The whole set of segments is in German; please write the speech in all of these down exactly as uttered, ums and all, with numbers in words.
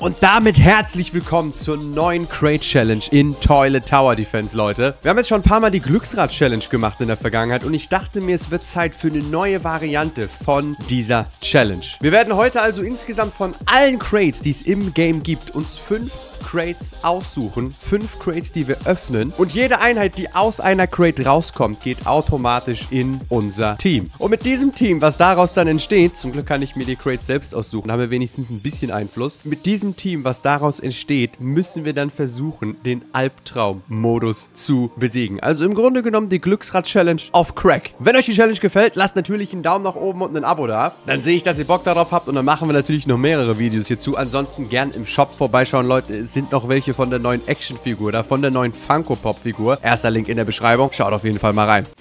Und damit herzlich willkommen zur neuen Crate Challenge in Toilet Tower Defense, Leute. Wir haben jetzt schon ein paar Mal die Glücksrad Challenge gemacht in der Vergangenheit und ich dachte mir, es wird Zeit für eine neue Variante von dieser Challenge. Wir werden heute also insgesamt von allen Crates, die es im Game gibt, uns fünf Crates aussuchen. Fünf Crates, die wir öffnen. Und jede Einheit, die aus einer Crate rauskommt, geht automatisch in unser Team. Und mit diesem Team, was daraus dann entsteht, zum Glück kann ich mir die Crates selbst aussuchen, haben wir wenigstens ein bisschen Einfluss. Mit diesem Team, was daraus entsteht, müssen wir dann versuchen, den Albtraum-Modus zu besiegen. Also im Grunde genommen die Glücksrad-Challenge auf Crack. Wenn euch die Challenge gefällt, lasst natürlich einen Daumen nach oben und ein Abo da. Dann sehe ich, dass ihr Bock darauf habt und dann machen wir natürlich noch mehrere Videos hierzu. Ansonsten gern im Shop vorbeischauen, Leute. Es sind noch welche von der neuen Actionfigur oder von der neuen Funko-Pop-Figur. Erster Link in der Beschreibung. Schaut auf jeden Fall mal rein.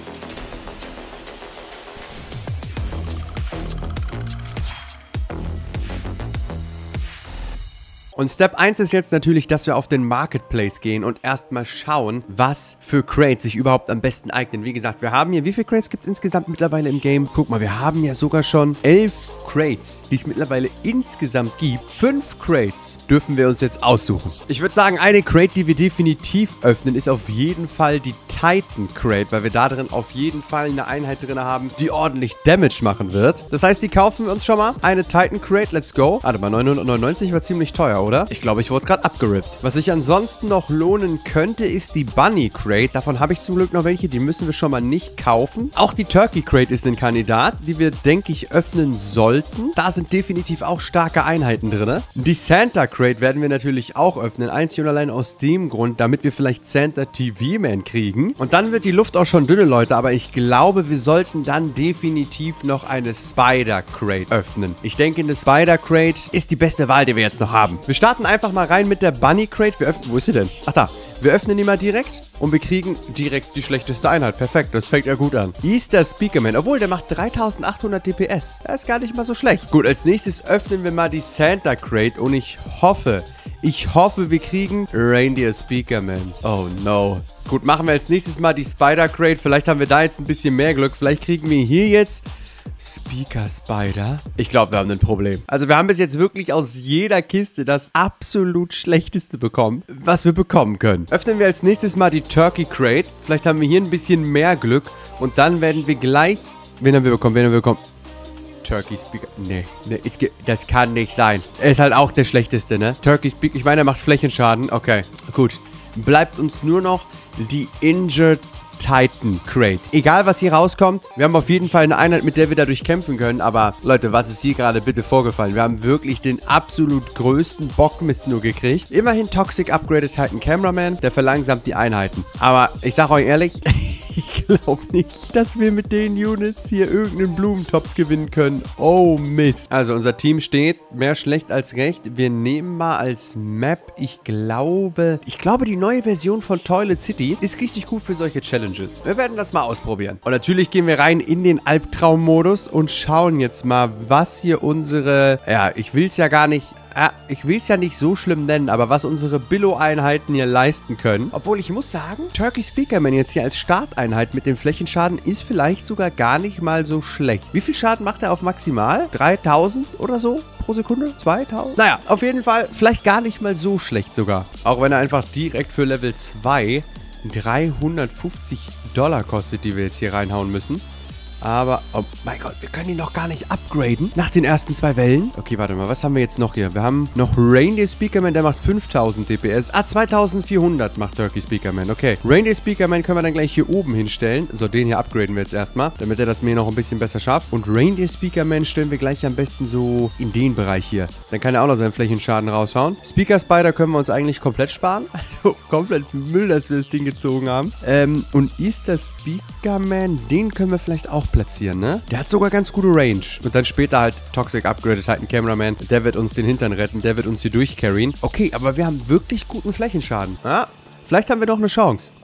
Und Step eins ist jetzt natürlich, dass wir auf den Marketplace gehen und erstmal schauen, was für Crates sich überhaupt am besten eignen. Wie gesagt, wir haben hier, wie viele Crates gibt es insgesamt mittlerweile im Game? Guck mal, wir haben ja sogar schon elf Crates, die es mittlerweile insgesamt gibt. Fünf Crates dürfen wir uns jetzt aussuchen. Ich würde sagen, eine Crate, die wir definitiv öffnen, ist auf jeden Fall die Titan Crate, weil wir da drin auf jeden Fall eine Einheit drin haben, die ordentlich Damage machen wird. Das heißt, die kaufen wir uns schon mal. Eine Titan Crate, let's go. Warte mal, neunhundertneunundneunzig war ziemlich teuer, oder? Ich glaube, ich wurde gerade abgerippt. Was sich ansonsten noch lohnen könnte, ist die Bunny Crate. Davon habe ich zum Glück noch welche, die müssen wir schon mal nicht kaufen. Auch die Turkey Crate ist ein Kandidat, die wir, denke ich, öffnen sollten. Da sind definitiv auch starke Einheiten drin. Die Santa Crate werden wir natürlich auch öffnen. Einzig und allein aus dem Grund, damit wir vielleicht Santa T V-Man kriegen. Und dann wird die Luft auch schon dünne, Leute. Aber ich glaube, wir sollten dann definitiv noch eine Spider Crate öffnen. Ich denke, eine Spider Crate ist die beste Wahl, die wir jetzt noch haben. Wir starten einfach mal rein mit der Bunny Crate. Wir öffnen... Wo ist sie denn? Ach, da. Wir öffnen die mal direkt und wir kriegen direkt die schlechteste Einheit. Perfekt, das fängt ja gut an. Easter Speakerman. Obwohl, der macht dreitausendachthundert D P S. Das ist gar nicht mal so schlecht. Gut, als nächstes öffnen wir mal die Santa Crate und ich hoffe, ich hoffe, wir kriegen Reindeer Speakerman. Oh no. Gut, machen wir als nächstes mal die Spider Crate. Vielleicht haben wir da jetzt ein bisschen mehr Glück. Vielleicht kriegen wir hier jetzt... Speaker Spider? Ich glaube, wir haben ein Problem. Also wir haben bis jetzt wirklich aus jeder Kiste das absolut Schlechteste bekommen, was wir bekommen können. Öffnen wir als nächstes mal die Turkey Crate. Vielleicht haben wir hier ein bisschen mehr Glück. Und dann werden wir gleich... Wen haben wir bekommen? Wen haben wir bekommen? Turkey Speaker... Nee, nee das kann nicht sein. Er ist halt auch der Schlechteste, ne? Turkey Speaker... Ich meine, er macht Flächenschaden. Okay, gut. Bleibt uns nur noch die Injured Titan Crate. Egal, was hier rauskommt, wir haben auf jeden Fall eine Einheit, mit der wir dadurch kämpfen können. Aber, Leute, was ist hier gerade bitte vorgefallen? Wir haben wirklich den absolut größten Bockmist nur gekriegt. Immerhin Toxic Upgraded Titan Cameraman, der verlangsamt die Einheiten. Aber ich sag euch ehrlich... Ich glaube nicht, dass wir mit den Units hier irgendeinen Blumentopf gewinnen können. Oh Mist. Also unser Team steht mehr schlecht als recht. Wir nehmen mal als Map, ich glaube, ich glaube die neue Version von Toilet City ist richtig gut für solche Challenges. Wir werden das mal ausprobieren. Und natürlich gehen wir rein in den Albtraum-Modus und schauen jetzt mal, was hier unsere, ja, ich will es ja gar nicht... Ja, ich will es ja nicht so schlimm nennen, aber was unsere Billo-Einheiten hier leisten können. Obwohl ich muss sagen, Turkey Speakerman jetzt hier als Starteinheit mit dem Flächenschaden ist vielleicht sogar gar nicht mal so schlecht. Wie viel Schaden macht er auf maximal? dreitausend oder so pro Sekunde? zweitausend? Naja, auf jeden Fall vielleicht gar nicht mal so schlecht sogar. Auch wenn er einfach direkt für Level zwei dreihundertfünfzig Dollar kostet, die wir jetzt hier reinhauen müssen. Aber, oh mein Gott, wir können ihn noch gar nicht upgraden nach den ersten zwei Wellen. Okay, warte mal, was haben wir jetzt noch hier? Wir haben noch Reindeer Speakerman, der macht fünftausend D P S. Ah, zweitausendvierhundert macht Turkey Speakerman, okay. Reindeer Speakerman können wir dann gleich hier oben hinstellen. So, den hier upgraden wir jetzt erstmal, damit er das mir noch ein bisschen besser schafft. Und Reindeer Speakerman stellen wir gleich am besten so in den Bereich hier. Dann kann er auch noch seinen Flächenschaden raushauen. Speaker Spider können wir uns eigentlich komplett sparen. Also, komplett Müll, dass wir das Ding gezogen haben. Ähm, und Easter Speakerman, den können wir vielleicht auch platzieren, ne? Der hat sogar ganz gute Range. Und dann später halt Toxic Upgraded Titan Cameraman. Der wird uns den Hintern retten. Der wird uns hier durchcarryen. Okay, aber wir haben wirklich guten Flächenschaden. Ja, vielleicht haben wir doch eine Chance.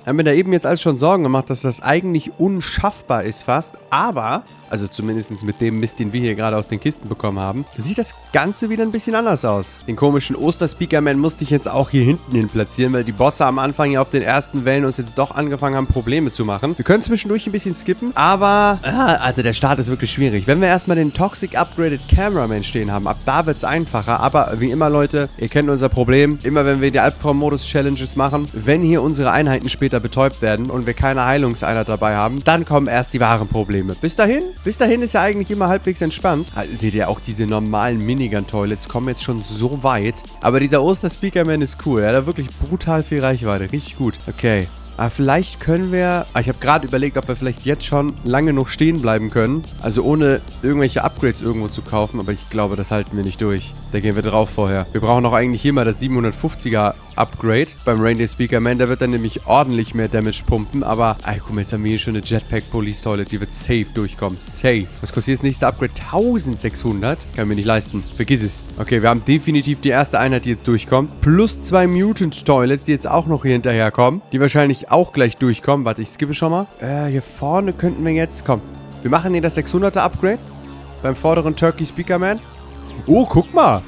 Haben mir da eben jetzt alles schon Sorgen gemacht, dass das eigentlich unschaffbar ist fast. Aber, also zumindest mit dem Mist, den wir hier gerade aus den Kisten bekommen haben, sieht das Ganze wieder ein bisschen anders aus. Den komischen Oster-Speakerman musste ich jetzt auch hier hinten hin platzieren, weil die Bosse am Anfang hier auf den ersten Wellen uns jetzt doch angefangen haben, Probleme zu machen. Wir können zwischendurch ein bisschen skippen, aber, ah, also der Start ist wirklich schwierig. Wenn wir erstmal den Toxic Upgraded Cameraman stehen haben, ab da wird es einfacher. Aber wie immer, Leute, ihr kennt unser Problem. Immer wenn wir die Albtraum-Modus-Challenges machen, wenn hier unsere Einheiten später betäubt werden und wir keine Heilungseinheit dabei haben, dann kommen erst die wahren Probleme. Bis dahin, bis dahin ist ja eigentlich immer halbwegs entspannt. Also, seht ihr, auch diese normalen Minigun-Toilets kommen jetzt schon so weit. Aber dieser Oster-Speakerman ist cool. Er hat da wirklich brutal viel Reichweite. Richtig gut. Okay. Aber vielleicht können wir... Ich habe gerade überlegt, ob wir vielleicht jetzt schon lange noch stehen bleiben können. Also ohne irgendwelche Upgrades irgendwo zu kaufen. Aber ich glaube, das halten wir nicht durch. Da gehen wir drauf vorher. Wir brauchen auch eigentlich hier mal das siebenhundertfünfziger Upgrade beim Reindeer Speakerman. Der wird dann nämlich ordentlich mehr Damage pumpen. Aber, ey, guck mal, jetzt haben wir hier schon eine Jetpack Police Toilet. Die wird safe durchkommen. Safe. Was kostet das nächste Upgrade? eintausendsechshundert? Kann mir nicht leisten. Vergiss es. Okay, wir haben definitiv die erste Einheit, die jetzt durchkommt. Plus zwei Mutant Toilets, die jetzt auch noch hier hinterherkommen. Die wahrscheinlich auch gleich durchkommen. Warte, ich skippe schon mal. Äh, hier vorne könnten wir jetzt... Komm, wir machen hier das sechshunderter Upgrade. Beim vorderen Turkey Speakerman. Oh, guck mal.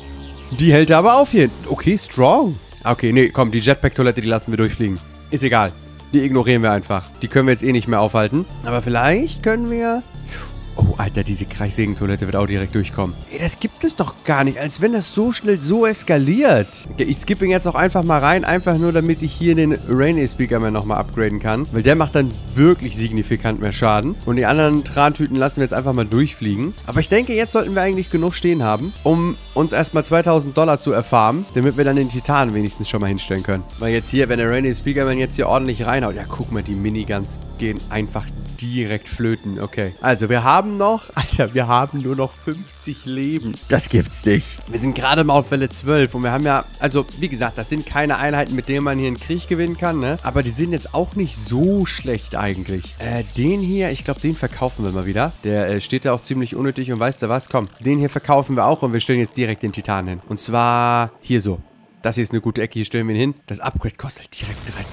Die hält er aber auf hier. Okay, strong. Okay, nee, komm, die Jetpack-Toilette, die lassen wir durchfliegen. Ist egal. Die ignorieren wir einfach. Die können wir jetzt eh nicht mehr aufhalten. Aber vielleicht können wir... Oh, Alter, diese Kreissägentoilette wird auch direkt durchkommen. Ey, das gibt es doch gar nicht, als wenn das so schnell so eskaliert. Okay, ich skippe ihn jetzt auch einfach mal rein, einfach nur, damit ich hier den Reindeer Speakerman nochmal upgraden kann. Weil der macht dann wirklich signifikant mehr Schaden. Und die anderen Trantüten lassen wir jetzt einfach mal durchfliegen. Aber ich denke, jetzt sollten wir eigentlich genug stehen haben, um uns erstmal zweitausend Dollar zu erfarmen, damit wir dann den Titan wenigstens schon mal hinstellen können. Weil jetzt hier, wenn der Reindeer Speakerman jetzt hier ordentlich reinhaut, ja, guck mal, die Miniguns gehen einfach direkt flöten. Okay. Also, wir haben noch... Alter, wir haben nur noch fünfzig Leben. Das gibt's nicht. Wir sind gerade mal auf Welle zwölf und wir haben ja... Also, wie gesagt, das sind keine Einheiten, mit denen man hier einen Krieg gewinnen kann, ne? Aber die sind jetzt auch nicht so schlecht eigentlich. Äh, den hier, ich glaube, den verkaufen wir mal wieder. Der äh, steht da auch ziemlich unnötig und weißt du was? Komm, den hier verkaufen wir auch und wir stellen jetzt direkt den Titan hin. Und zwar hier so. Das hier ist eine gute Ecke, hier stellen wir ihn hin. Das Upgrade kostet direkt drei...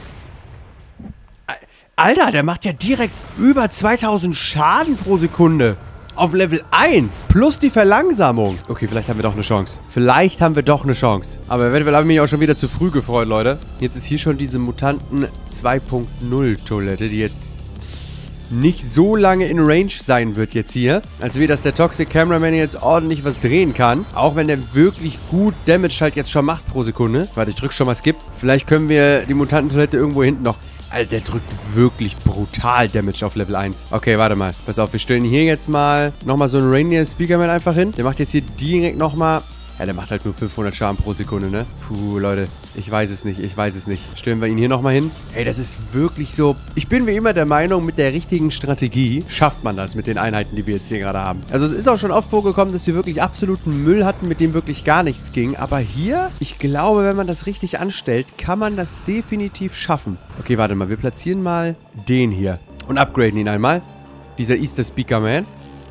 Alter, der macht ja direkt über zweitausend Schaden pro Sekunde. Auf Level eins. Plus die Verlangsamung. Okay, vielleicht haben wir doch eine Chance. Vielleicht haben wir doch eine Chance. Aber eventuell habe ich mich auch schon wieder zu früh gefreut, Leute. Jetzt ist hier schon diese Mutanten zwei Punkt null Toilette, die jetzt nicht so lange in Range sein wird jetzt hier. Als wie, dass der Toxic Cameraman jetzt ordentlich was drehen kann. Auch wenn der wirklich gut Damage halt jetzt schon macht pro Sekunde. Warte, ich drücke schon mal Skip. Vielleicht können wir die Mutantentoilette irgendwo hinten noch... Alter, der drückt wirklich brutal Damage auf Level eins. Okay, warte mal. Pass auf, wir stellen hier jetzt mal nochmal so einen Reindeer Speakerman einfach hin. Der macht jetzt hier direkt nochmal... Ja, der macht halt nur fünfhundert Schaden pro Sekunde, ne? Puh, Leute. Ich weiß es nicht, ich weiß es nicht. Stellen wir ihn hier nochmal hin. Ey, das ist wirklich so... Ich bin wie immer der Meinung, mit der richtigen Strategie schafft man das mit den Einheiten, die wir jetzt hier gerade haben. Also es ist auch schon oft vorgekommen, dass wir wirklich absoluten Müll hatten, mit dem wirklich gar nichts ging. Aber hier, ich glaube, wenn man das richtig anstellt, kann man das definitiv schaffen. Okay, warte mal. Wir platzieren mal den hier und upgraden ihn einmal. Dieser Easter Speakerman.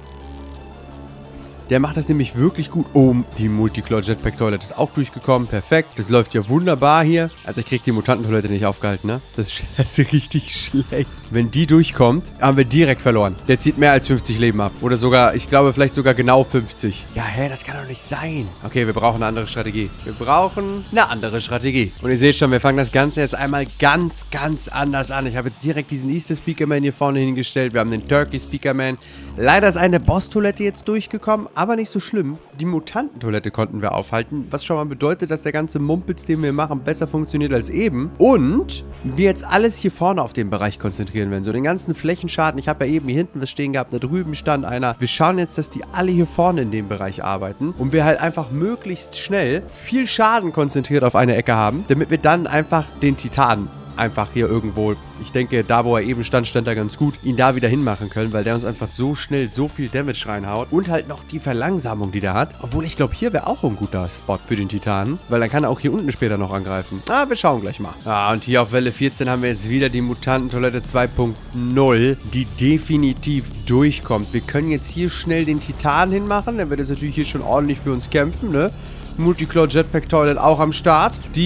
Der macht das nämlich wirklich gut. Oh, die Multiclaw Jetpack Toilette ist auch durchgekommen. Perfekt. Das läuft ja wunderbar hier. Also ich krieg die Mutantentoilette nicht aufgehalten, ne? Das ist, das ist richtig schlecht. Wenn die durchkommt, haben wir direkt verloren. Der zieht mehr als fünfzig Leben ab. Oder sogar, ich glaube vielleicht sogar genau fünfzig. Ja, hä, das kann doch nicht sein. Okay, wir brauchen eine andere Strategie. Wir brauchen eine andere Strategie. Und ihr seht schon, wir fangen das Ganze jetzt einmal ganz, ganz anders an. Ich habe jetzt direkt diesen Easter Speakerman hier vorne hingestellt. Wir haben den Turkey Speakerman. Leider ist eine Boss-Toilette jetzt durchgekommen. Aber nicht so schlimm. Die Mutantentoilette konnten wir aufhalten, was schon mal bedeutet, dass der ganze Mumpitz, den wir machen, besser funktioniert als eben. Und wir jetzt alles hier vorne auf den Bereich konzentrieren werden. So den ganzen Flächenschaden. Ich habe ja eben hier hinten was stehen gehabt, da drüben stand einer. Wir schauen jetzt, dass die alle hier vorne in dem Bereich arbeiten und wir halt einfach möglichst schnell viel Schaden konzentriert auf eine Ecke haben, damit wir dann einfach den Titan einfach hier irgendwo, ich denke, da wo er eben stand, stand er ganz gut, ihn da wieder hinmachen können, weil der uns einfach so schnell so viel Damage reinhaut und halt noch die Verlangsamung, die der hat. Obwohl, ich glaube, hier wäre auch ein guter Spot für den Titanen, weil dann kann er auch hier unten später noch angreifen. Ah, wir schauen gleich mal. Ah, und hier auf Welle vierzehn haben wir jetzt wieder die Mutantentoilette zwei Punkt null, die definitiv durchkommt. Wir können jetzt hier schnell den Titan hinmachen, der wird jetzt natürlich hier schon ordentlich für uns kämpfen, ne? Multiclaw Jetpack Toilet auch am Start. Die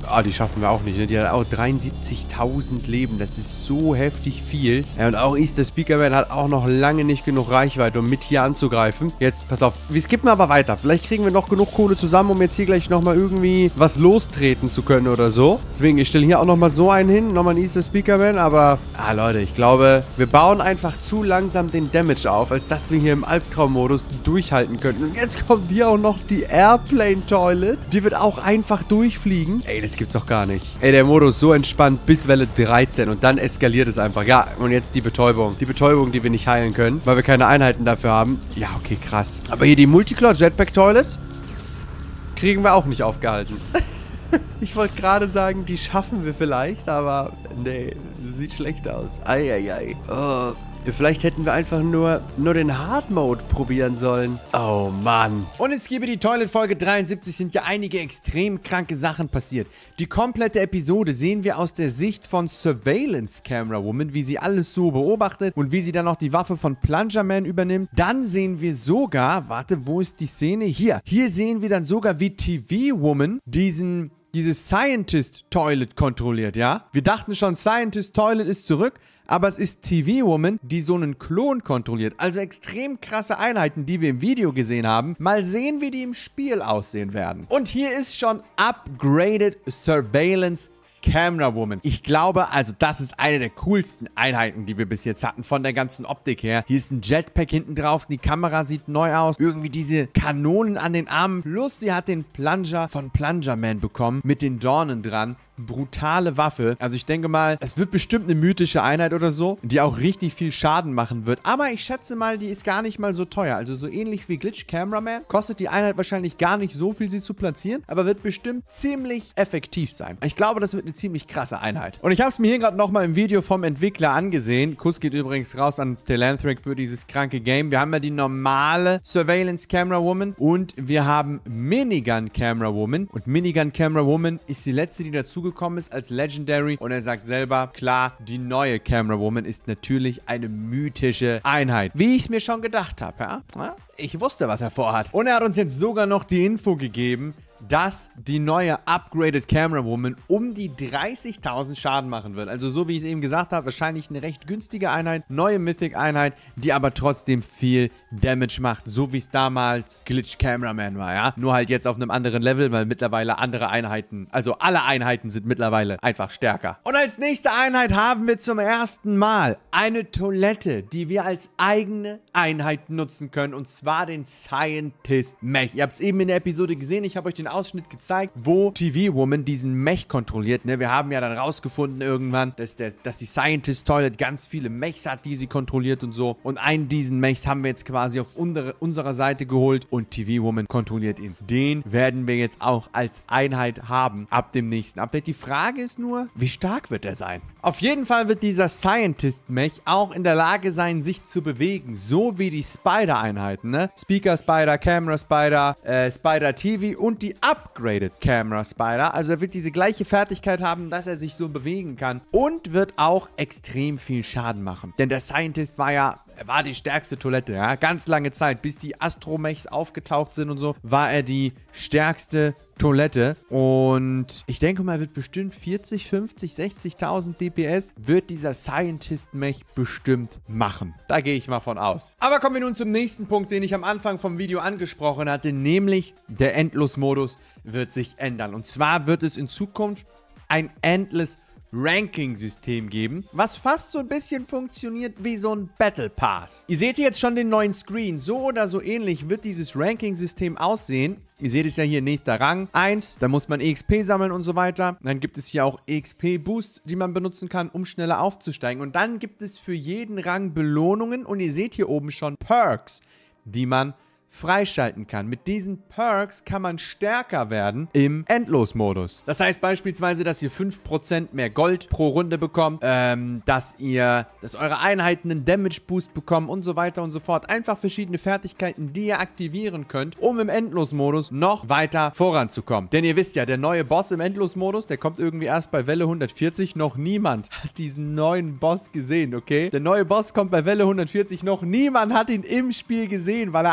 Ah, die schaffen wir auch nicht, ne? Die hat auch dreiundsiebzigtausend Leben. Das ist so heftig viel. Ja, und auch Easter Speakerman hat auch noch lange nicht genug Reichweite, um mit hier anzugreifen. Jetzt, pass auf. Wir skippen aber weiter. Vielleicht kriegen wir noch genug Kohle zusammen, um jetzt hier gleich nochmal irgendwie was lostreten zu können oder so. Deswegen, ich stelle hier auch nochmal so einen hin. Nochmal einen Easter Speakerman. Aber, ah, Leute, ich glaube, wir bauen einfach zu langsam den Damage auf, als dass wir hier im Albtraummodus durchhalten könnten. Und jetzt kommt hier auch noch die Airplane Toilet. Die wird auch einfach durchfliegen. Ey, das gibt's doch gar nicht. Ey, der Modus so entspannt bis Welle dreizehn und dann eskaliert es einfach. Ja, und jetzt die Betäubung. Die Betäubung, die wir nicht heilen können, weil wir keine Einheiten dafür haben. Ja, okay, krass. Aber hier die Multiclaw Jetpack Toilet kriegen wir auch nicht aufgehalten. Ich wollte gerade sagen, die schaffen wir vielleicht, aber nee, sieht schlecht aus. Eieiei. Oh. Vielleicht hätten wir einfach nur, nur den Hard Mode probieren sollen. Oh Mann. Und es gebe die Toilet Folge dreiundsiebzig, sind ja einige extrem kranke Sachen passiert. Die komplette Episode sehen wir aus der Sicht von Surveillance Camera Woman, wie sie alles so beobachtet und wie sie dann noch die Waffe von Plunger Man übernimmt. Dann sehen wir sogar, warte, wo ist die Szene? Hier. Hier sehen wir dann sogar, wie T V Woman diesen... dieses Scientist Toilet kontrolliert, ja? Wir dachten schon, Scientist Toilet ist zurück, aber es ist T V Woman, die so einen Klon kontrolliert. Also extrem krasse Einheiten, die wir im Video gesehen haben. Mal sehen, wie die im Spiel aussehen werden. Und hier ist schon Upgraded Surveillance Camera Woman. Ich glaube, also das ist eine der coolsten Einheiten, die wir bis jetzt hatten, von der ganzen Optik her. Hier ist ein Jetpack hinten drauf, die Kamera sieht neu aus. Irgendwie diese Kanonen an den Armen. Plus sie hat den Plunger von Plunger Man bekommen, mit den Dornen dran. Brutale Waffe. Also ich denke mal, es wird bestimmt eine mythische Einheit oder so, die auch richtig viel Schaden machen wird. Aber ich schätze mal, die ist gar nicht mal so teuer. Also so ähnlich wie Glitch Cameraman. Kostet die Einheit wahrscheinlich gar nicht so viel, sie zu platzieren, aber wird bestimmt ziemlich effektiv sein. Ich glaube, das wird eine ziemlich krasse Einheit. Und ich habe es mir hier gerade nochmal im Video vom Entwickler angesehen. Kuss geht übrigens raus an Telanthric für dieses kranke Game. Wir haben ja die normale Surveillance Camera Woman und wir haben Minigun Camera Woman. Und Minigun Camera Woman ist die letzte, die dazu gekommen ist als Legendary. Und er sagt selber, klar, die neue Camera Woman ist natürlich eine mythische Einheit. Wie ich es mir schon gedacht habe, ja? Ich wusste, was er vorhat. Und er hat uns jetzt sogar noch die Info gegeben, dass die neue Upgraded Camera Woman um die dreißigtausend Schaden machen wird. Also so wie ich es eben gesagt habe, wahrscheinlich eine recht günstige Einheit, neue Mythic-Einheit, die aber trotzdem viel Damage macht, so wie es damals Glitch Cameraman war, ja. Nur halt jetzt auf einem anderen Level, weil mittlerweile andere Einheiten, also alle Einheiten sind mittlerweile einfach stärker. Und als nächste Einheit haben wir zum ersten Mal eine Toilette, die wir als eigene Einheit nutzen können, und zwar den Scientist Mech. Ihr habt es eben in der Episode gesehen, ich habe euch den Ausschnitt gezeigt, wo T V Woman diesen Mech kontrolliert. Ne? Wir haben ja dann rausgefunden irgendwann, dass, der, dass die Scientist Toilet ganz viele Mechs hat, die sie kontrolliert und so. Und einen diesen Mechs haben wir jetzt quasi auf unsere, unserer Seite geholt und T V Woman kontrolliert ihn. Den werden wir jetzt auch als Einheit haben ab dem nächsten Update. Die Frage ist nur, wie stark wird er sein? Auf jeden Fall wird dieser Scientist Mech auch in der Lage sein, sich zu bewegen, so wie die Spider-Einheiten, ne? Speaker Spider, Camera Spider, äh, Spider T V und die Upgraded Camera Spider. Also er wird diese gleiche Fertigkeit haben, dass er sich so bewegen kann und wird auch extrem viel Schaden machen. Denn der Scientist war ja, er war die stärkste Toilette, ja, ganz lange Zeit, bis die Astromechs aufgetaucht sind und so, war er die stärkste Toilette. Und ich denke mal, wird bestimmt vierzig, fünfzig, sechzigtausend D P S wird dieser Scientist-Mech bestimmt machen. Da gehe ich mal von aus. Aber kommen wir nun zum nächsten Punkt, den ich am Anfang vom Video angesprochen hatte, nämlich der Endlos-Modus wird sich ändern. Und zwar wird es in Zukunft ein Endless Ranking-System geben, was fast so ein bisschen funktioniert wie so ein Battle Pass. Ihr seht jetzt schon den neuen Screen. So oder so ähnlich wird dieses Ranking-System aussehen. Ihr seht es ja hier, nächster Rang eins, da muss man E X P sammeln und so weiter. Dann gibt es hier auch E X P-Boosts, die man benutzen kann, um schneller aufzusteigen. Und dann gibt es für jeden Rang Belohnungen und ihr seht hier oben schon Perks, die man freischalten kann. Mit diesen Perks kann man stärker werden im Endlos-Modus. Das heißt beispielsweise, dass ihr fünf Prozent mehr Gold pro Runde bekommt, ähm, dass ihr, dass eure Einheiten einen Damage-Boost bekommen und so weiter und so fort. Einfach verschiedene Fertigkeiten, die ihr aktivieren könnt, um im Endlos-Modus noch weiter voranzukommen. Denn ihr wisst ja, der neue Boss im Endlos-Modus, der kommt irgendwie erst bei Welle hundertvierzig. Noch niemand hat diesen neuen Boss gesehen, okay? Der neue Boss kommt bei Welle hundertvierzig. Noch niemand hat ihn im Spiel gesehen, weil er einfach zu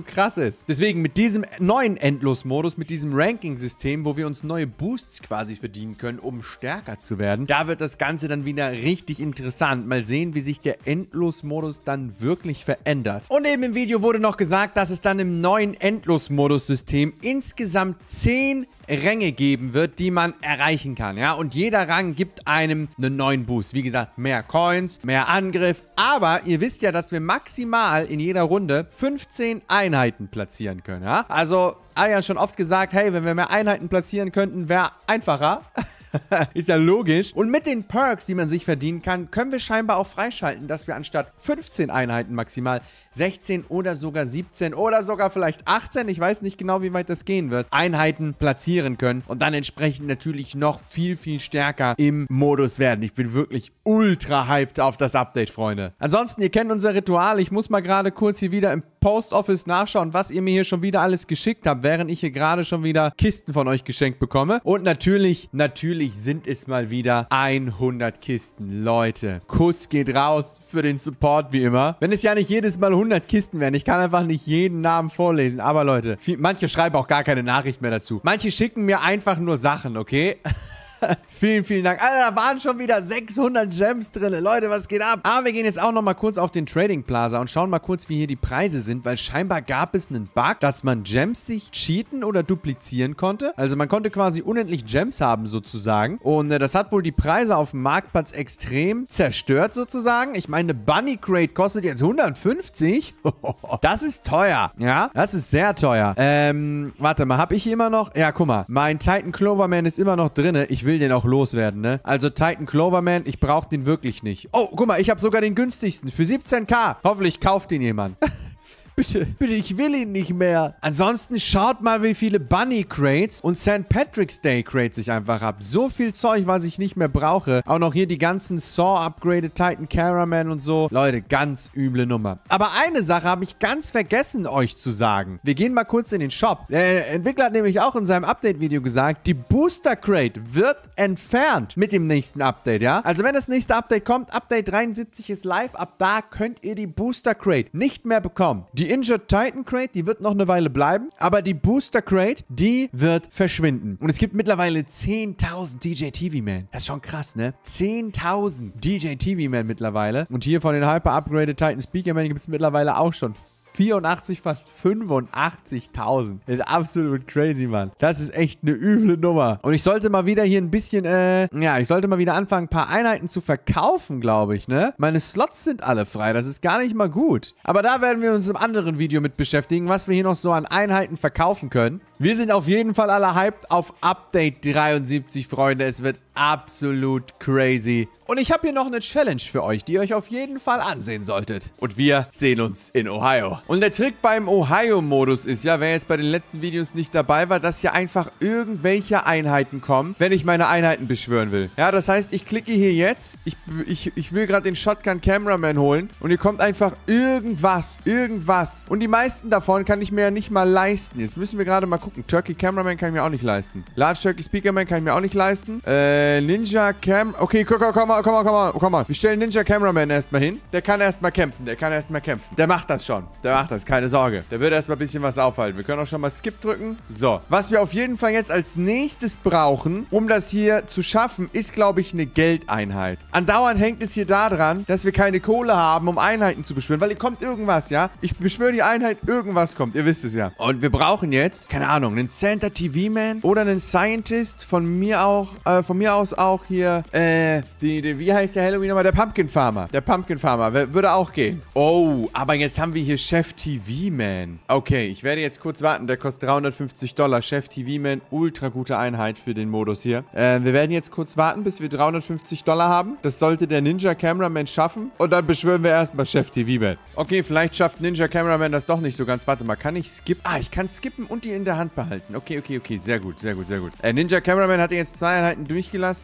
krass ist. Deswegen mit diesem neuen Endlosmodus, mit diesem Ranking-System, wo wir uns neue Boosts quasi verdienen können, um stärker zu werden, da wird das Ganze dann wieder richtig interessant. Mal sehen, wie sich der Endlosmodus dann wirklich verändert. Und eben im Video wurde noch gesagt, dass es dann im neuen Endlosmodus-System insgesamt zehn Ränge geben wird, die man erreichen kann, ja, und jeder Rang gibt einem einen neuen Boost. Wie gesagt, mehr Coins, mehr Angriff, aber ihr wisst ja, dass wir maximal in jeder Runde fünfzehn Einheiten platzieren können, ja. Also, Aya hat schon oft gesagt, hey, wenn wir mehr Einheiten platzieren könnten, wäre einfacher. Ist ja logisch. Und mit den Perks, die man sich verdienen kann, können wir scheinbar auch freischalten, dass wir anstatt fünfzehn Einheiten maximal sechzehn oder sogar siebzehn oder sogar vielleicht achtzehn, ich weiß nicht genau, wie weit das gehen wird, Einheiten platzieren können und dann entsprechend natürlich noch viel, viel stärker im Modus werden. Ich bin wirklich ultra hyped auf das Update, Freunde. Ansonsten, ihr kennt unser Ritual. Ich muss mal gerade kurz hier wieder im Post Office nachschauen, was ihr mir hier schon wieder alles geschickt habt, während ich hier gerade schon wieder Kisten von euch geschenkt bekomme. Und natürlich, natürlich sind es mal wieder hundert Kisten. Leute, Kuss geht raus für den Support wie immer. Wenn es ja nicht jedes Mal hundert Kisten wären, ich kann einfach nicht jeden Namen vorlesen. Aber Leute, viel, manche schreiben auch gar keine Nachricht mehr dazu. Manche schicken mir einfach nur Sachen, okay? Vielen, vielen Dank. Alter, da waren schon wieder sechshundert Gems drin. Leute, was geht ab? Aber wir gehen jetzt auch noch mal kurz auf den Trading Plaza und schauen mal kurz, wie hier die Preise sind, weil scheinbar gab es einen Bug, dass man Gems sich cheaten oder duplizieren konnte. Also man konnte quasi unendlich Gems haben sozusagen. Und äh, das hat wohl die Preise auf dem Marktplatz extrem zerstört sozusagen. Ich meine, eine Bunny Crate kostet jetzt hundertfünfzig. Das ist teuer. Ja, das ist sehr teuer. Ähm, warte mal, habe ich hier immer noch? Ja, guck mal. Mein Titan Cloverman ist immer noch drin. Ich will den auch loswerden, ne? Also Titan Cloverman, ich brauche den wirklich nicht. Oh, guck mal, ich habe sogar den günstigsten für siebzehn K. Hoffentlich kauft ihn jemand. Bitte, bitte, ich will ihn nicht mehr. Ansonsten schaut mal, wie viele Bunny Crates und Sankt Patrick's Day Crates ich einfach habe. So viel Zeug, was ich nicht mehr brauche. Auch noch hier die ganzen Saw Upgraded Titan Caraman und so. Leute, ganz üble Nummer. Aber eine Sache habe ich ganz vergessen, euch zu sagen. Wir gehen mal kurz in den Shop. Der Entwickler hat nämlich auch in seinem Update-Video gesagt, die Booster Crate wird entfernt mit dem nächsten Update, ja? Also wenn das nächste Update kommt, Update dreiundsiebzig ist live, ab da könnt ihr die Booster Crate nicht mehr bekommen. Die Injured Titan Crate, die wird noch eine Weile bleiben, aber die Booster Crate, die wird verschwinden. Und es gibt mittlerweile zehntausend D J T V-Man. Das ist schon krass, ne? zehntausend D J T V-Man mittlerweile. Und hier von den Hyper-Upgraded Titan Speaker-Man gibt es mittlerweile auch schon vierundachtzig, fast fünfundachtzigtausend. Das ist absolut crazy, Mann. Das ist echt eine üble Nummer. Und ich sollte mal wieder hier ein bisschen, äh, ja, ich sollte mal wieder anfangen, ein paar Einheiten zu verkaufen, glaube ich, ne? Meine Slots sind alle frei. Das ist gar nicht mal gut. Aber da werden wir uns im anderen Video mit beschäftigen, was wir hier noch so an Einheiten verkaufen können. Wir sind auf jeden Fall alle hyped auf Update dreiundsiebzig, Freunde. Es wird absolut crazy. Und ich habe hier noch eine Challenge für euch, die ihr euch auf jeden Fall ansehen solltet. Und wir sehen uns in Ohio. Und der Trick beim Ohio-Modus ist ja, wer jetzt bei den letzten Videos nicht dabei war, dass hier einfach irgendwelche Einheiten kommen, wenn ich meine Einheiten beschwören will. Ja, das heißt, ich klicke hier jetzt. Ich, ich, ich will gerade den Shotgun Cameraman holen. Und hier kommt einfach irgendwas. Irgendwas. Und die meisten davon kann ich mir ja nicht mal leisten. Jetzt müssen wir gerade mal gucken. Turkey Cameraman kann ich mir auch nicht leisten. Large Turkey Speakerman kann ich mir auch nicht leisten. Äh, Ninja Cam... Okay, komm, komm, komm, komm, komm, komm, komm. Wir stellen Ninja Cameraman erstmal hin. Der kann erstmal kämpfen. Der kann erstmal kämpfen. Der macht das schon. Der macht das, keine Sorge. Der wird erstmal ein bisschen was aufhalten. Wir können auch schon mal Skip drücken. So. Was wir auf jeden Fall jetzt als nächstes brauchen, um das hier zu schaffen, ist, glaube ich, eine Geldeinheit. Andauernd hängt es hier daran, dass wir keine Kohle haben, um Einheiten zu beschwören. Weil hier kommt irgendwas, ja? Ich beschwöre die Einheit, irgendwas kommt. Ihr wisst es ja. Und wir brauchen jetzt, keine Ahnung, einen Santa T V-Man oder einen Scientist. Von mir auch, äh, von mir aus auch hier, äh, die, die, wie heißt der Halloween nochmal? Der Pumpkin Farmer. Der Pumpkin Farmer. Würde auch gehen. Oh, aber jetzt haben wir hier Chef T V-Man. Okay, ich werde jetzt kurz warten. Der kostet dreihundertfünfzig Dollar. Chef T V-Man, ultra gute Einheit für den Modus hier. Äh, wir werden jetzt kurz warten, bis wir dreihundertfünfzig Dollar haben. Das sollte der Ninja Cameraman schaffen. Und dann beschwören wir erstmal Chef T V-Man. Okay, vielleicht schafft Ninja Cameraman das doch nicht so ganz. Warte mal, kann ich skippen? Ah, ich kann skippen und die in der Hand behalten. Okay, okay, okay. Sehr gut, sehr gut, sehr gut. Äh, Ninja Cameraman hat jetzt zwei Einheiten durchgelassen.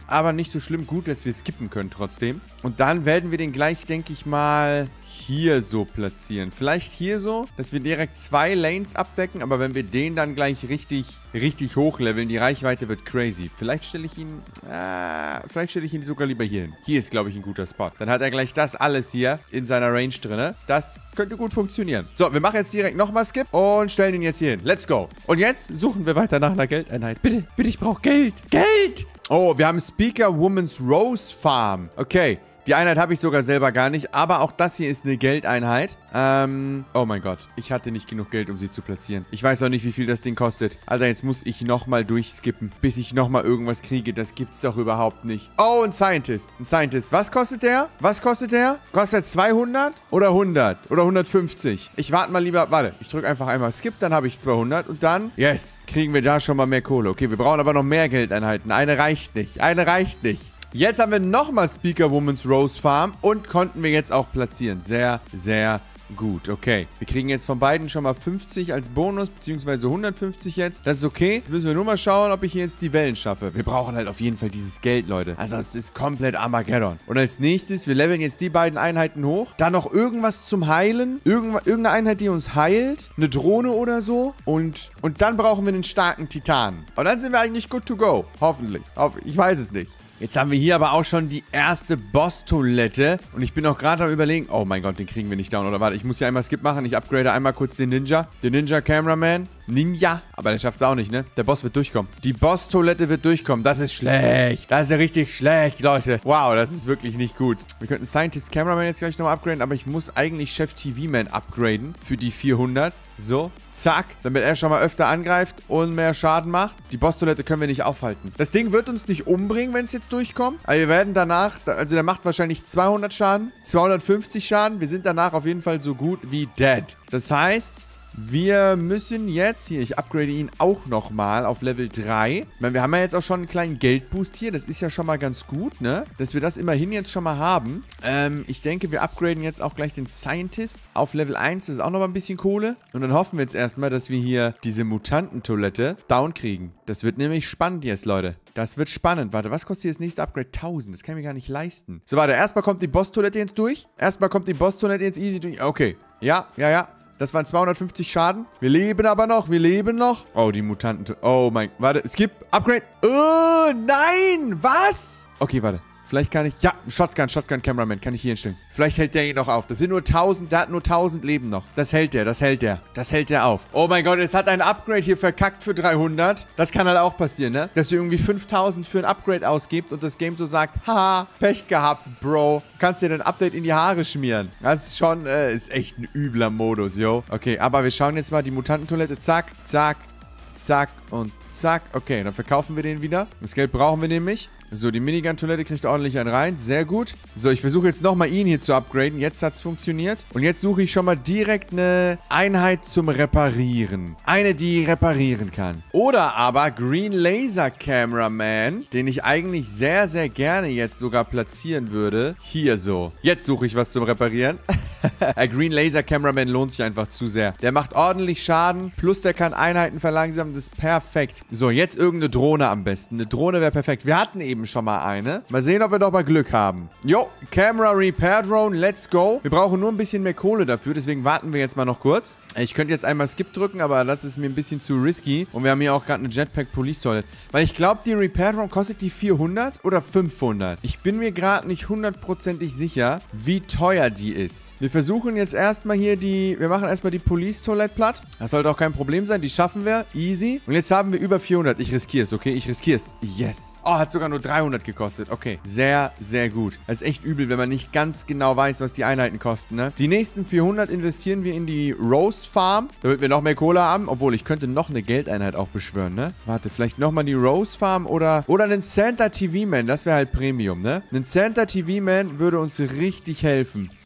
aber nicht so schlimm. Gut, dass wir skippen können trotzdem. Und dann werden wir den gleich, denke ich mal, hier so platzieren. Vielleicht hier so, dass wir direkt zwei Lanes abdecken, aber wenn wir den dann gleich richtig, richtig hochleveln, die Reichweite wird crazy. Vielleicht stelle ich ihn, äh, vielleicht stelle ich ihn sogar lieber hier hin. Hier ist, glaube ich, ein guter Spot. Dann hat er gleich das alles hier in seiner Range drin. Das könnte gut funktionieren. So, wir machen jetzt direkt nochmal Skip und stellen ihn jetzt hier hin. Let's go. Und jetzt suchen wir weiter nach einer Geldeinheit. Bitte, bitte, ich brauche Geld. Geld! Oh, wir haben Speaker Woman's Rose Farm. Okay. Die Einheit habe ich sogar selber gar nicht, aber auch das hier ist eine Geldeinheit. Ähm, oh mein Gott. Ich hatte nicht genug Geld, um sie zu platzieren. Ich weiß auch nicht, wie viel das Ding kostet. Alter, jetzt muss ich nochmal durchskippen, bis ich nochmal irgendwas kriege. Das gibt's doch überhaupt nicht. Oh, ein Scientist. Ein Scientist. Was kostet der? Was kostet der? Kostet zweihundert oder hundert oder hundertfünfzig? Ich warte mal lieber. Warte, ich drücke einfach einmal Skip, dann habe ich zweihundert und dann, yes, kriegen wir da schon mal mehr Kohle. Okay, wir brauchen aber noch mehr Geldeinheiten. Eine reicht nicht. Eine reicht nicht. Jetzt haben wir nochmal Speaker Woman's Rose Farm und konnten wir jetzt auch platzieren. Sehr, sehr gut. Okay. Wir kriegen jetzt von beiden schon mal fünfzig als Bonus, beziehungsweise hundertfünfzig jetzt. Das ist okay. Jetzt müssen wir nur mal schauen, ob ich hier jetzt die Wellen schaffe. Wir brauchen halt auf jeden Fall dieses Geld, Leute. Also es ist komplett Armageddon. Und als nächstes, wir leveln jetzt die beiden Einheiten hoch. Dann noch irgendwas zum Heilen. Irgendw irgendeine Einheit, die uns heilt. Eine Drohne oder so. Und, und dann brauchen wir einen starken Titan. Und dann sind wir eigentlich good to go. Hoffentlich. Hoff ich weiß es nicht. Jetzt haben wir hier aber auch schon die erste Boss-Toilette. Und ich bin auch gerade am Überlegen. Oh mein Gott, den kriegen wir nicht down. Oder warte, ich muss hier einmal Skip machen. Ich upgrade einmal kurz den Ninja. Den Ninja-Cameraman. Ninja. Aber der schafft es auch nicht, ne? Der Boss wird durchkommen. Die Boss-Toilette wird durchkommen. Das ist schlecht. Das ist ja richtig schlecht, Leute. Wow, das ist wirklich nicht gut. Wir könnten Scientist Cameraman jetzt gleich nochmal upgraden. Aber ich muss eigentlich Chef T V-Man upgraden. Für die vierhundert. So. Zack. Damit er schon mal öfter angreift und mehr Schaden macht. Die Boss-Toilette können wir nicht aufhalten. Das Ding wird uns nicht umbringen, wenn es jetzt durchkommt. Aber wir werden danach, also der macht wahrscheinlich zweihundert Schaden. zweihundertfünfzig Schaden. Wir sind danach auf jeden Fall so gut wie dead. Das heißt, wir müssen jetzt, hier, ich upgrade ihn auch nochmal auf Level drei. Ich meine, wir haben ja jetzt auch schon einen kleinen Geldboost hier. Das ist ja schon mal ganz gut, ne? Dass wir das immerhin jetzt schon mal haben. Ähm, ich denke, wir upgraden jetzt auch gleich den Scientist auf Level eins. Das ist auch nochmal ein bisschen Kohle. Und dann hoffen wir jetzt erstmal, dass wir hier diese Mutantentoilette down kriegen. Das wird nämlich spannend jetzt, Leute. Das wird spannend. Warte, was kostet hier das nächste Upgrade? tausend. Das kann ich mir gar nicht leisten. So, warte. Erstmal kommt die Boss-Toilette jetzt durch. Erstmal kommt die Boss-Toilette jetzt easy durch. Okay. Ja, ja, ja. Das waren zweihundertfünfzig Schaden. Wir leben aber noch. Wir leben noch. Oh, die Mutanten. Oh mein... Warte. Skip. Upgrade. Oh, nein. Was? Okay, warte. Vielleicht kann ich... Ja, Shotgun, Shotgun Cameraman. Kann ich hier hinstellen. Vielleicht hält der ihn noch auf. Das sind nur tausend... Der hat nur tausend Leben noch. Das hält der, das hält der. Das hält der auf. Oh mein Gott, jetzt hat ein Upgrade hier verkackt für dreihundert. Das kann halt auch passieren, ne? Dass ihr irgendwie fünftausend für ein Upgrade ausgibt und das Game so sagt, haha, Pech gehabt, Bro. Kannst dir ein Update in die Haare schmieren. Das ist schon... Äh, ist echt ein übler Modus, yo. Okay, aber wir schauen jetzt mal die Mutantentoilette. Zack, zack, zack und zack. Okay, dann verkaufen wir den wieder. Das Geld brauchen wir nämlich. So, die Minigun-Toilette kriegt ordentlich einen rein. Sehr gut. So, ich versuche jetzt nochmal ihn hier zu upgraden. Jetzt hat es funktioniert. Und jetzt suche ich schon mal direkt eine Einheit zum Reparieren. Eine, die reparieren kann. Oder aber Green Laser Cameraman, den ich eigentlich sehr, sehr gerne jetzt sogar platzieren würde. Hier so. Jetzt suche ich was zum Reparieren. Green Laser Cameraman lohnt sich einfach zu sehr. Der macht ordentlich Schaden. Plus der kann Einheiten verlangsamen. Das ist perfekt. So, jetzt irgendeine Drohne am besten. Eine Drohne wäre perfekt. Wir hatten eben schon mal eine. Mal sehen, ob wir doch mal Glück haben. Jo, Camera Repair Drone, let's go. Wir brauchen nur ein bisschen mehr Kohle dafür, deswegen warten wir jetzt mal noch kurz. Ich könnte jetzt einmal Skip drücken, aber das ist mir ein bisschen zu risky. Und wir haben hier auch gerade eine Jetpack Police Toilet. Weil ich glaube, die Repair Drone kostet die vierhundert oder fünfhundert. Ich bin mir gerade nicht hundertprozentig sicher, wie teuer die ist. Wir versuchen jetzt erstmal hier die... Wir machen erstmal die Police Toilet platt. Das sollte auch kein Problem sein. Die schaffen wir. Easy. Und jetzt haben wir über vierhundert. Ich riskiere es, okay? Ich riskiere es. Yes. Oh, hat sogar nur dreihundert gekostet. Okay. Sehr, sehr gut. Das ist echt übel, wenn man nicht ganz genau weiß, was die Einheiten kosten, ne? Die nächsten vierhundert investieren wir in die Rose Farm, damit wir noch mehr Kohle haben. Obwohl, ich könnte noch eine Geldeinheit auch beschwören, ne? Warte, vielleicht nochmal die Rose Farm oder... Oder einen Santa T V-Man. Das wäre halt Premium, ne? Ein Santa T V-Man würde uns richtig helfen.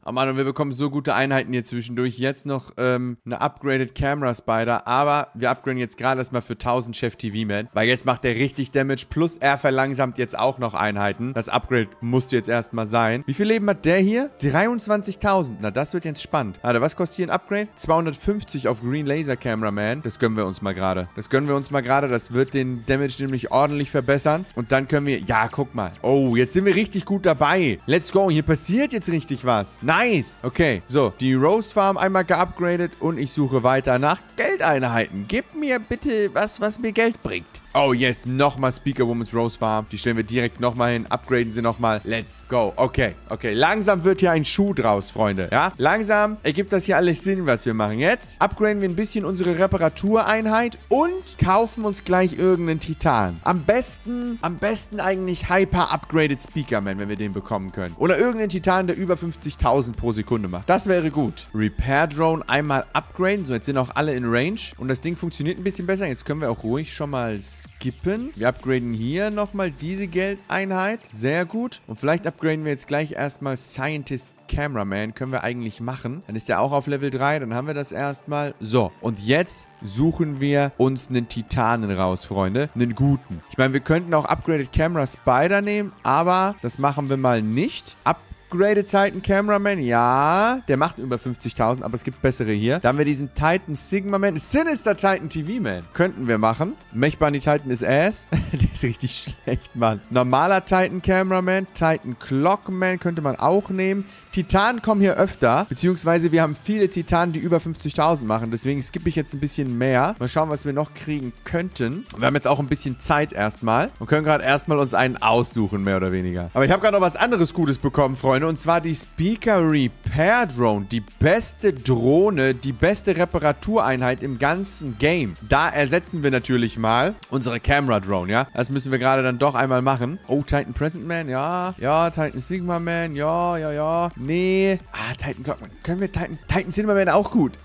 Oh Mann, und wir bekommen so gute Einheiten hier zwischendurch. Jetzt noch ähm, eine Upgraded Camera Spider. Aber wir upgraden jetzt gerade erstmal für tausend Chef T V-Man. Weil jetzt macht er richtig Damage. Plus er verlangsamt jetzt auch noch Einheiten. Das Upgrade musste jetzt erstmal sein. Wie viel Leben hat der hier? dreiundzwanzigtausend. Na, das wird jetzt spannend. Warte, was kostet hier ein Upgrade? zweihundertfünfzig auf Green Laser Cameraman. Das gönnen wir uns mal gerade. Das gönnen wir uns mal gerade. Das wird den Damage nämlich ordentlich verbessern. Und dann können wir... Ja, guck mal. Oh, jetzt sind wir richtig gut dabei. Let's go. Hier passiert jetzt richtig was. Nice. Okay, so. Die Rose Farm einmal geupgradet und ich suche weiter nach Geldeinheiten. Gib mir bitte was, was mir Geld bringt. Oh yes, nochmal Speaker Woman's Rose Farm. Die stellen wir direkt nochmal hin. Upgraden sie nochmal. Let's go. Okay, okay. Langsam wird hier ein Schuh draus, Freunde. Ja, langsam ergibt das hier alles Sinn, was wir machen. Jetzt upgraden wir ein bisschen unsere Reparatureinheit und kaufen uns gleich irgendeinen Titan. Am besten, am besten eigentlich Hyper Upgraded Speakerman, wenn wir den bekommen können. Oder irgendeinen Titan, der über fünfzigtausend pro Sekunde macht. Das wäre gut. Repair Drone einmal upgraden. So, jetzt sind auch alle in Range. Und das Ding funktioniert ein bisschen besser. Jetzt können wir auch ruhig schon mal skippen. Wir upgraden hier nochmal diese Geldeinheit. Sehr gut. Und vielleicht upgraden wir jetzt gleich erstmal Scientist Cameraman. Können wir eigentlich machen. Dann ist der auch auf Level drei. Dann haben wir das erstmal. So. Und jetzt suchen wir uns einen Titanen raus, Freunde. Einen guten. Ich meine, wir könnten auch Upgraded Camera Spider nehmen, aber das machen wir mal nicht. Up Upgraded Titan Cameraman, ja, der macht über fünfzigtausend, aber es gibt bessere hier. Da haben wir diesen Titan Sigma Man, Sinister Titan T V-Man. Könnten wir machen. Mechbunny Titan ist ass. Der ist richtig schlecht, Mann. Normaler Titan Cameraman, Titan Clockman könnte man auch nehmen. Titanen kommen hier öfter, beziehungsweise wir haben viele Titanen, die über fünfzigtausend machen. Deswegen skippe ich jetzt ein bisschen mehr. Mal schauen, was wir noch kriegen könnten. Wir haben jetzt auch ein bisschen Zeit erstmal und können gerade erstmal uns einen aussuchen, mehr oder weniger. Aber ich habe gerade noch was anderes Gutes bekommen, Freunde. Und zwar die Speaker Repair Drone. Die beste Drohne, die beste Reparatureinheit im ganzen Game. Da ersetzen wir natürlich mal unsere Camera Drone, ja. Das müssen wir gerade dann doch einmal machen. Oh, Titan Present Man, ja. Ja, Titan Sigma Man, ja, ja, ja. Nee. Ah, Titan Clockman. Können wir Titan... Titan Cinema Man auch gut.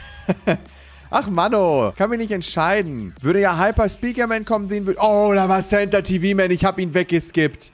Ach, Manno. Kann mich nicht entscheiden. Würde ja Hyper Speakerman kommen, den würde... Oh, da war Center T V-Man. Ich habe ihn weggeskippt.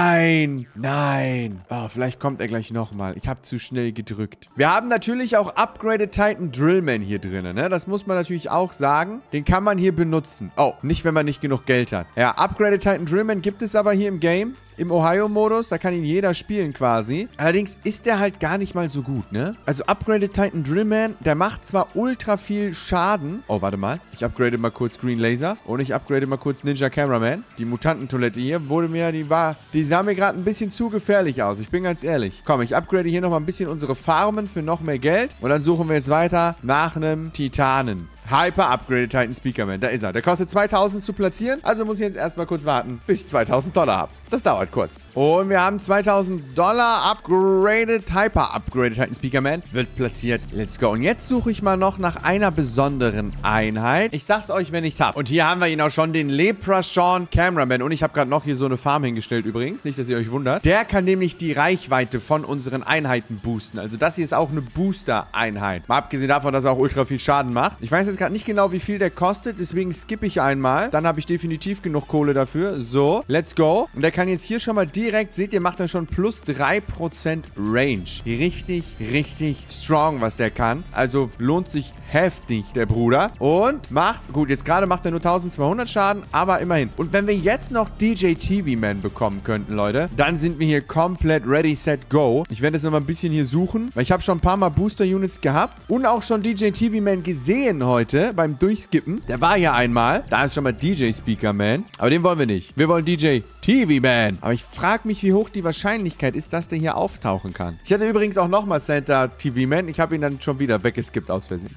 Nein. Nein. Oh, vielleicht kommt er gleich nochmal. Ich habe zu schnell gedrückt. Wir haben natürlich auch Upgraded Titan Drillman hier drin, ne? Das muss man natürlich auch sagen. Den kann man hier benutzen. Oh, nicht, wenn man nicht genug Geld hat. Ja, Upgraded Titan Drillman gibt es aber hier im Game. Im Ohio-Modus, da kann ihn jeder spielen quasi. Allerdings ist der halt gar nicht mal so gut, ne? Also Upgraded Titan Drillman, der macht zwar ultra viel Schaden. Oh, warte mal. Ich upgrade mal kurz Green Laser. Und ich upgrade mal kurz Ninja Cameraman. Die Mutantentoilette hier wurde mir, die war, die sah mir gerade ein bisschen zu gefährlich aus. Ich bin ganz ehrlich. Komm, ich upgrade hier nochmal ein bisschen unsere Farmen für noch mehr Geld. Und dann suchen wir jetzt weiter nach einem Titanen. Hyper Upgraded Titan Speakerman. Da ist er. Der kostet zweitausend zu platzieren. Also muss ich jetzt erstmal kurz warten, bis ich zweitausend Dollar habe. Das dauert kurz. Und wir haben zweitausend Dollar Upgraded, Hyper Upgraded Titan Speakerman. Wird platziert. Let's go. Und jetzt suche ich mal noch nach einer besonderen Einheit. Ich sag's euch, wenn ich's hab. Und hier haben wir ihn auch schon, den Leprechaun Cameraman. Und ich habe gerade noch hier so eine Farm hingestellt übrigens. Nicht, dass ihr euch wundert. Der kann nämlich die Reichweite von unseren Einheiten boosten. Also das hier ist auch eine Booster-Einheit. Mal abgesehen davon, dass er auch ultra viel Schaden macht. Ich weiß jetzt gerade nicht genau, wie viel der kostet. Deswegen skippe ich einmal. Dann habe ich definitiv genug Kohle dafür. So, let's go. Und der kann jetzt hier schon mal direkt, seht ihr, macht er schon plus drei Prozent Range. Richtig, richtig strong, was der kann. Also lohnt sich heftig, der Bruder. Und macht, gut, jetzt gerade macht er nur eintausendzweihundert Schaden, aber immerhin. Und wenn wir jetzt noch D J T V-Man bekommen könnten, Leute, dann sind wir hier komplett ready, set, go. Ich werde jetzt noch mal ein bisschen hier suchen, weil ich habe schon ein paar Mal Booster-Units gehabt und auch schon D J T V-Man gesehen heute beim Durchskippen. Der war hier einmal. Da ist schon mal D J Speaker-Man. Aber den wollen wir nicht. Wir wollen D J T V-Man. Aber ich frage mich, wie hoch die Wahrscheinlichkeit ist, dass der hier auftauchen kann. Ich hatte übrigens auch nochmal Center T V-Man. Ich habe ihn dann schon wieder weggeskippt aus Versehen.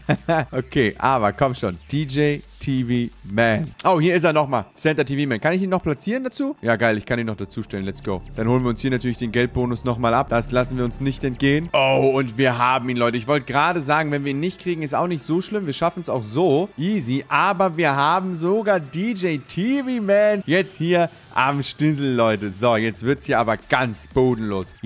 Okay, aber komm schon. D J T V-Man. Oh, hier ist er nochmal. Center T V-Man. Kann ich ihn noch platzieren dazu? Ja, geil. Ich kann ihn noch dazustellen. Let's go. Dann holen wir uns hier natürlich den Geldbonus nochmal ab. Das lassen wir uns nicht entgehen. Oh, und wir haben ihn, Leute. Ich wollte gerade sagen, wenn wir ihn nicht kriegen, ist auch nicht so schlimm. Wir schaffen es auch so. Easy. Aber wir haben sogar D J T V-Man jetzt hier am Stüssel, Leute. So, jetzt wird es hier aber ganz bodenlos. Jetzt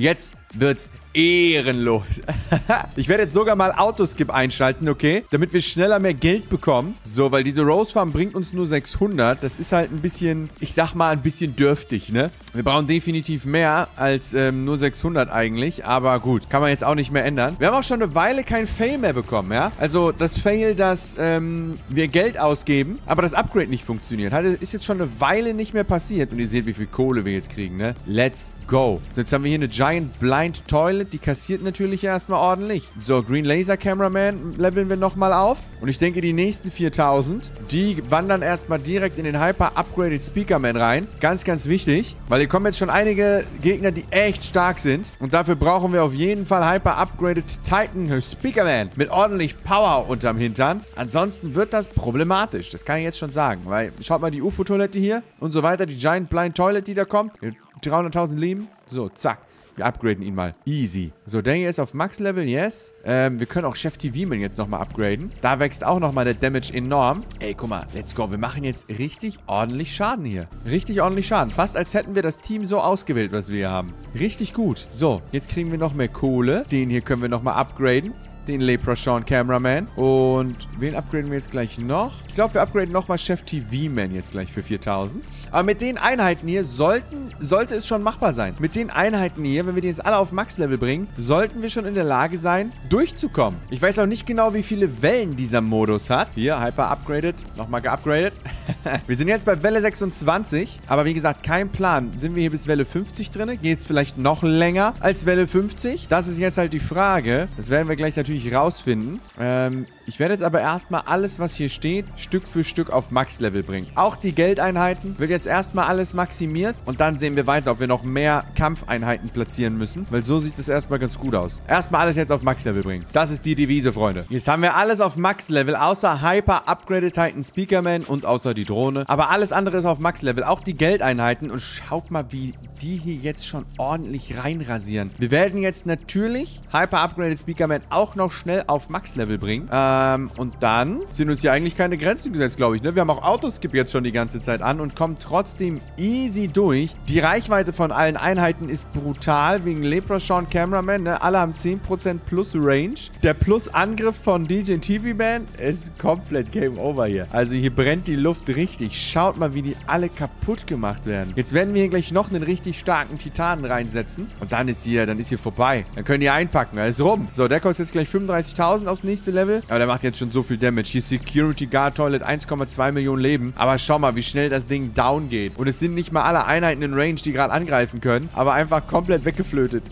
wird's ehrenlos. Ich werde jetzt sogar mal Autoskip einschalten, okay? Damit wir schneller mehr Geld bekommen. So, weil diese Rose Farm bringt uns nur sechshundert. Das ist halt ein bisschen, ich sag mal, ein bisschen dürftig, ne? Wir brauchen definitiv mehr als ähm, nur sechshundert eigentlich. Aber gut, kann man jetzt auch nicht mehr ändern. Wir haben auch schon eine Weile kein Fail mehr bekommen, ja? Also das Fail, dass ähm, wir Geld ausgeben, aber das Upgrade nicht funktioniert. Hat, ist jetzt schon eine Weile nicht mehr passiert. Und ihr seht, wie viel Kohle wir jetzt kriegen, ne? Let's go. So, jetzt haben wir hier eine Giant Blind Toilet. Die kassiert natürlich erstmal ordentlich. So, Green Laser Cameraman leveln wir nochmal auf. Und ich denke, die nächsten viertausend, die wandern erstmal direkt in den Hyper Upgraded Speakerman rein. Ganz, ganz wichtig, weil hier kommen jetzt schon einige Gegner, die echt stark sind. Und dafür brauchen wir auf jeden Fall Hyper Upgraded Titan Speakerman mit ordentlich Power unterm Hintern. Ansonsten wird das problematisch. Das kann ich jetzt schon sagen, weil schaut mal die U F O-Toilette hier und so weiter. Die Giant Blind Toilet, die da kommt. dreihunderttausend Leben. So, zack. Wir upgraden ihn mal. Easy. So, der hier ist auf Max-Level, yes. Ähm, wir können auch Chef T V-Man jetzt nochmal upgraden. Da wächst auch nochmal der Damage enorm. Ey, guck mal, let's go. Wir machen jetzt richtig ordentlich Schaden hier. Richtig ordentlich Schaden. Fast als hätten wir das Team so ausgewählt, was wir hier haben. Richtig gut. So, jetzt kriegen wir noch mehr Kohle. Den hier können wir nochmal upgraden. Den Leprechaun Cameraman. Und wen upgraden wir jetzt gleich noch? Ich glaube, wir upgraden nochmal Chef T V-Man jetzt gleich für viertausend. Aber mit den Einheiten hier sollten, sollte es schon machbar sein. Mit den Einheiten hier, wenn wir die jetzt alle auf Max-Level bringen, sollten wir schon in der Lage sein, durchzukommen. Ich weiß auch nicht genau, wie viele Wellen dieser Modus hat. Hier, Hyper Upgraded. Nochmal geupgradet. Wir sind jetzt bei Welle sechsundzwanzig. Aber wie gesagt, kein Plan. Sind wir hier bis Welle fünfzig drin? Geht es vielleicht noch länger als Welle fünfzig? Das ist jetzt halt die Frage. Das werden wir gleich natürlich rausfinden. Ähm, ich werde jetzt aber erstmal alles, was hier steht, Stück für Stück auf Max-Level bringen. Auch die Geldeinheiten wird jetzt erstmal alles maximiert und dann sehen wir weiter, ob wir noch mehr Kampfeinheiten platzieren müssen, weil so sieht es erstmal ganz gut aus. Erstmal alles jetzt auf Max-Level bringen. Das ist die Devise, Freunde. Jetzt haben wir alles auf Max-Level, außer Hyper Upgraded Titan Speakerman und außer die Drohne. Aber alles andere ist auf Max-Level, auch die Geldeinheiten. Und schaut mal, wie die hier jetzt schon ordentlich reinrasieren. Wir werden jetzt natürlich Hyper Upgraded Speakerman auch noch schnell auf Max-Level bringen. Ähm, und dann sind uns hier eigentlich keine Grenzen gesetzt, glaube ich, ne? Wir haben auch Autoskip jetzt schon die ganze Zeit an und kommen trotzdem easy durch. Die Reichweite von allen Einheiten ist brutal, wegen Leprechaun Cameraman, ne? Alle haben zehn Prozent plus Range. Der Plus-Angriff von D J T V-Man ist komplett Game Over hier. Also hier brennt die Luft richtig. Schaut mal, wie die alle kaputt gemacht werden. Jetzt werden wir hier gleich noch einen richtig starken Titanen reinsetzen. Und dann ist hier, dann ist hier vorbei. Dann können die einpacken. Da ist rum. So, der kostet jetzt gleich fünfunddreißigtausend aufs nächste Level. Aber der macht jetzt schon so viel Damage. Hier Security Guard Toilet, eins Komma zwei Millionen Leben. Aber schau mal, wie schnell das Ding down geht. Und es sind nicht mal alle Einheiten in Range, die gerade angreifen können. Aber einfach komplett weggeflötet.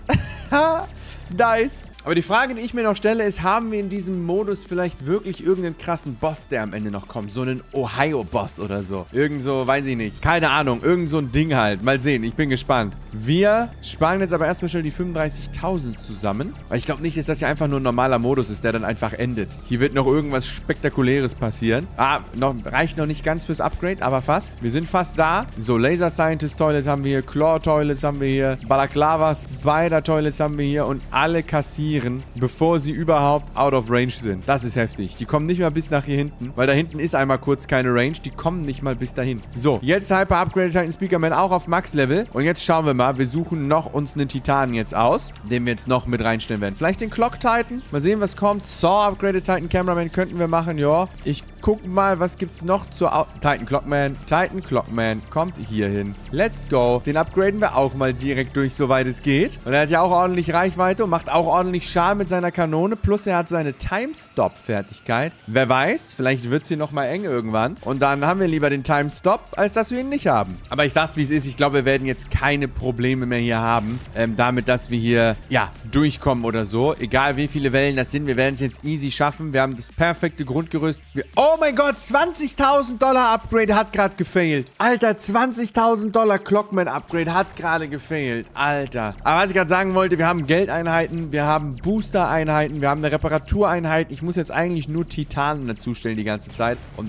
Nice. Aber die Frage, die ich mir noch stelle, ist, haben wir in diesem Modus vielleicht wirklich irgendeinen krassen Boss, der am Ende noch kommt? So einen Ohio-Boss oder so. Irgend so, weiß ich nicht. Keine Ahnung. Irgend so ein Ding halt. Mal sehen. Ich bin gespannt. Wir sparen jetzt aber erstmal schnell die fünfunddreißigtausend zusammen. Weil ich glaube nicht, dass das hier einfach nur ein normaler Modus ist, der dann einfach endet. Hier wird noch irgendwas Spektakuläres passieren. Ah, noch, reicht noch nicht ganz fürs Upgrade, aber fast. Wir sind fast da. So, Laser Scientist Toilet haben wir hier. Claw Toilets haben wir hier. Balaklava Spider Toilets haben wir hier. Und alle kassieren, bevor sie überhaupt out of range sind. Das ist heftig. Die kommen nicht mal bis nach hier hinten, weil da hinten ist einmal kurz keine Range. Die kommen nicht mal bis dahin. So, jetzt Hyper Upgraded Titan Speakerman auch auf Max-Level. Und jetzt schauen wir mal. Wir suchen noch uns einen Titanen jetzt aus, den wir jetzt noch mit reinstellen werden. Vielleicht den Clock Titan. Mal sehen, was kommt. Saw Upgraded Titan Cameraman könnten wir machen. Ja, ich guck mal, was gibt's noch zur Au Titan Clockman. Titan Clockman kommt hier hin. Let's go. Den upgraden wir auch mal direkt durch, soweit es geht. Und er hat ja auch ordentlich Reichweite und macht auch ordentlich Schaden mit seiner Kanone. Plus er hat seine Time-Stop-Fertigkeit. Wer weiß, vielleicht wird es hier nochmal eng irgendwann. Und dann haben wir lieber den Time-Stop, als dass wir ihn nicht haben. Aber ich sag's, wie es ist. Ich glaube, wir werden jetzt keine Probleme mehr hier haben. Ähm, damit, dass wir hier, ja, durchkommen oder so. Egal, wie viele Wellen das sind. Wir werden es jetzt easy schaffen. Wir haben das perfekte Grundgerüst. Wir oh mein Gott, zwanzigtausend Dollar Upgrade hat gerade gefailt. Alter, zwanzigtausend Dollar Clockman Upgrade hat gerade gefailt. Alter. Aber was ich gerade sagen wollte, wir haben Geldeinheiten, wir haben Booster-Einheiten, wir haben eine Reparatureinheit. Ich muss jetzt eigentlich nur Titanen dazustellen die ganze Zeit. Und dann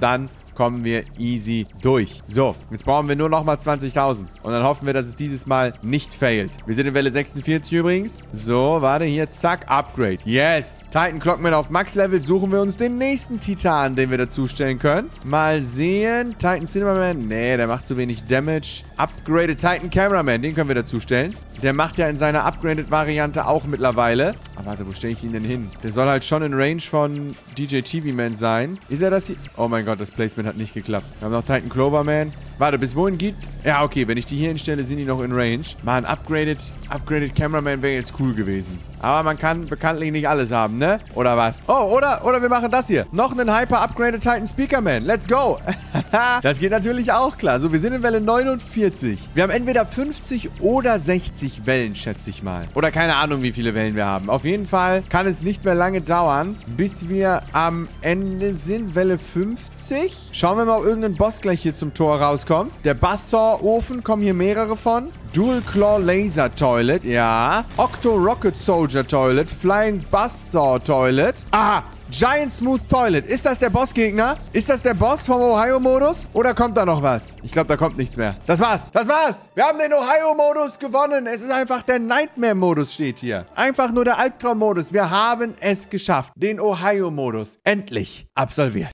kommen wir easy durch. So, jetzt brauchen wir nur nochmal zwanzigtausend. Und dann hoffen wir, dass es dieses Mal nicht failt. Wir sind in Welle sechsundvierzig übrigens. So, warte, hier, zack, Upgrade. Yes. Titan Clockman auf Max-Level. Suchen wir uns den nächsten Titan, den wir dazustellen können. Mal sehen. Titan Cinemaman. Nee, der macht zu wenig Damage. Upgraded Titan Cameraman, den können wir dazustellen. Der macht ja in seiner Upgraded-Variante auch mittlerweile. Aber warte, wo stelle ich ihn denn hin? Der soll halt schon in Range von D J T V-Man sein. Ist er das hier? Oh mein Gott, das Placement hat nicht geklappt. Wir haben noch Titan Cloverman. Warte, bis wohin geht? Ja, okay, wenn ich die hier hinstelle, sind die noch in Range. Mal ein Upgraded, Upgraded Cameraman wäre jetzt cool gewesen. Aber man kann bekanntlich nicht alles haben, ne? Oder was? Oh, oder, oder wir machen das hier. Noch einen Hyper-Upgraded Titan Speakerman. Let's go. Das geht natürlich auch klar. So, wir sind in Welle neunundvierzig. Wir haben entweder fünfzig oder sechzig Wellen, schätze ich mal. Oder keine Ahnung, wie viele Wellen wir haben. Auf jeden Fall kann es nicht mehr lange dauern, bis wir am Ende sind. Welle fünfzig. Schauen wir mal, ob irgendein Boss gleich hier zum Tor rauskommt. Der Buzzsaw-Ofen, kommen hier mehrere von. Dual Claw Laser Toilet, ja. Octo Rocket Soldier Toilet. Flying Buzzsaw Toilet. Aha, Giant Smooth Toilet. Ist das der Bossgegner? Ist das der Boss vom Ohio-Modus? Oder kommt da noch was? Ich glaube, da kommt nichts mehr. Das war's. Das war's. Wir haben den Ohio-Modus gewonnen. Es ist einfach der Nightmare-Modus steht hier. Einfach nur der Albtraum-Modus. Wir haben es geschafft. Den Ohio-Modus endlich absolviert.